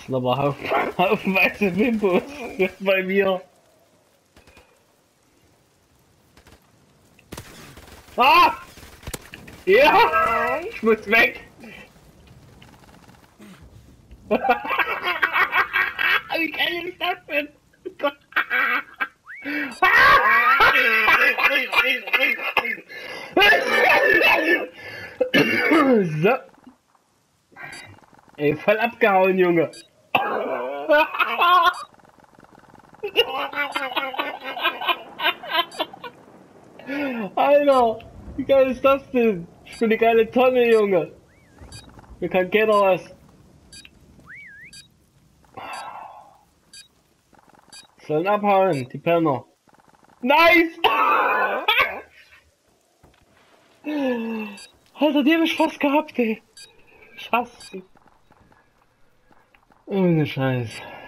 sind aber haufenweise Wimpos bei mir. Ah! Ja! Ich muss weg! Wie geil ist das denn? So. Ey, voll abgehauen, Junge. Alter, wie geil ist das denn? Ich bin eine geile Tonne, Junge. Mir kann keiner was. Sollen abhauen, die Penner. Nice! Alter, die hab ich fast gehabt, ey. Ich hasse sie. Ohne Scheiß.